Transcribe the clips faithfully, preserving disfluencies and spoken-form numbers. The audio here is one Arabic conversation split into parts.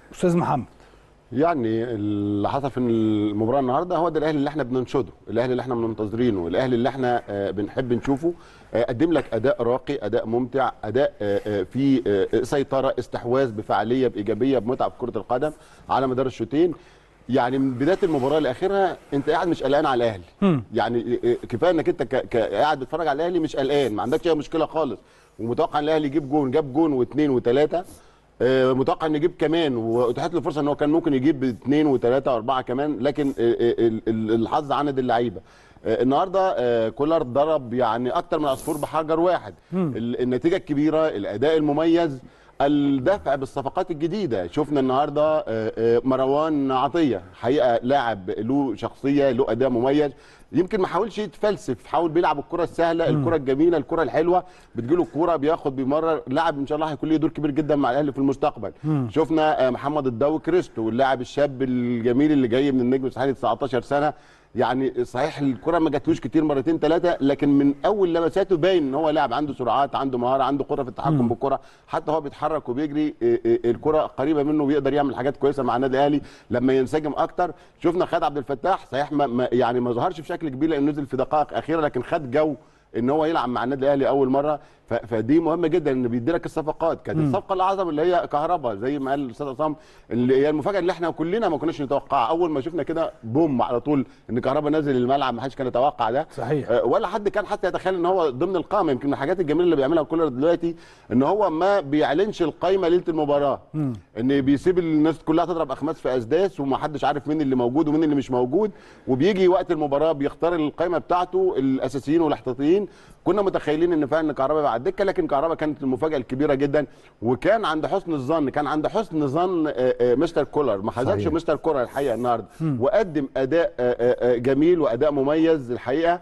استاذ محمد. يعني اللي حصل في المباراه النهارده هو ده الاهلي اللي احنا بننشده، الاهلي اللي احنا منتظرينه، الاهلي اللي احنا بنحب نشوفه. قدم لك اداء راقي، اداء ممتع، اداء في سيطره، استحواذ بفعاليه، بايجابيه، بمتعه في كره القدم على مدار الشوطين. يعني من بدايه المباراه لاخرها انت قاعد مش قلقان على الاهلي. م. يعني كفايه انك انت قاعد بتتفرج على الاهلي مش قلقان، ما عندكش اي مشكله خالص، ومتوقع ان الاهلي يجيب جون، جاب جون واثنين وثلاثه، متوقع ان يجيب كمان، واتاحت له فرصه ان هو كان ممكن يجيب اثنين وثلاثه واربعه كمان، لكن الحظ عند اللعيبه. النهارده كولر ضرب يعني اكتر من عصفور بحجر واحد. م. النتيجه الكبيره، الاداء المميز، الدفع بالصفقات الجديده. شفنا النهارده مروان عطيه حقيقه لاعب له شخصيه، له اداء مميز، يمكن ما حاولش يتفلسف، حاول بيلعب الكره السهله، الكره الجميله، الكره الحلوه، بتجيله الكره بياخد بيمرر، لاعب ان شاء الله هيكون له دور كبير جدا مع الاهلي في المستقبل. مم. شفنا محمد الضو كريستو، اللاعب الشاب الجميل اللي جاي من النجم الساحلي تسعتاشر سنه. يعني صحيح الكره ما جاتلوش كتير، مرتين ثلاثه، لكن من اول لمساته باين ان هو لاعب عنده سرعات، عنده مهاره، عنده قدره في التحكم بالكره، حتى هو بيتحرك وبيجري الكره قريبه منه، بيقدر يعمل حاجات كويسه مع النادي الاهلي لما ينسجم اكتر. شفنا خالد عبد الفتاح، صحيح ما يعني ما ظهرش بشكل كبير لانه نزل في دقائق اخيره، لكن خد جو ان هو يلعب مع النادي الاهلي اول مره، فدي مهمه جدا ان بيدي لك الصفقات. كانت الصفقه الاعظم اللي هي كهربا، زي ما قال الاستاذ عصام، اللي هي المفاجاه اللي احنا كلنا ما كناش نتوقعها. اول ما شفنا كده بوم على طول ان كهربا نازل الملعب، ما حدش كان يتوقع ده. صحيح. أه ولا حد كان حتى يتخيل ان هو ضمن القائمه. يمكن من الحاجات الجميله اللي بيعملها كولر دلوقتي ان هو ما بيعلنش القائمه ليله المباراه، م. ان بيسيب الناس كلها تضرب اخماس في اسداس، وما حدش عارف مين اللي موجود ومين اللي مش موجود، وبيجي وقت المباراه بيختار القائمه بتاعته، الاساسيين والاحتياطيين. كنا متخيلين ان فعلا كهربا يبقى على الدكه، لكن كهربا كانت المفاجاه الكبيره جدا، وكان عند حسن الظن، كان عند حسن ظن مستر كولر، ما خذلش مستر كولر الحقيقه النهارده، وقدم اداء جميل واداء مميز الحقيقه.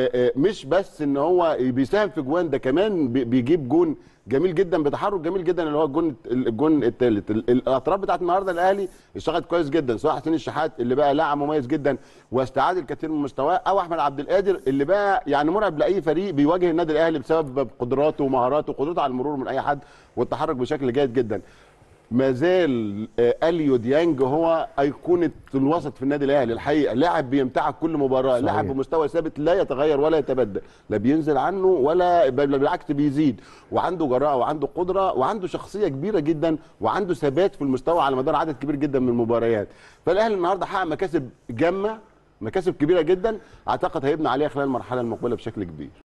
مش بس ان هو بيساهم في جوان، ده كمان بيجيب جون جميل جدا بتحرك جميل جدا، اللي هو الجون الجون الثالث. الاطراف بتاعت النهارده الاهلي اشتغلت كويس جدا، سواء حسين الشحات اللي بقى لاعب مميز جدا واستعاد الكثير من مستواه، او احمد عبد القادر اللي بقى يعني مرعب لاي فريق بيواجه النادي الاهلي بسبب قدراته ومهاراته وقدرته على المرور من اي حد والتحرك بشكل جيد جدا. ما زال اليو ديانج هو ايقونه الوسط في النادي الاهلي الحقيقه، لاعب بيمتعك كل مباراه، لاعب بمستوى ثابت لا يتغير ولا يتبدل، لا بينزل عنه ولا بالعكس بيزيد، وعنده جراءه وعنده قدره وعنده شخصيه كبيره جدا وعنده ثبات في المستوى على مدار عدد كبير جدا من المباريات. فالاهلي النهارده حقق مكاسب جامه، مكاسب كبيره جدا، اعتقد هيبني عليها خلال المرحله المقبله بشكل كبير.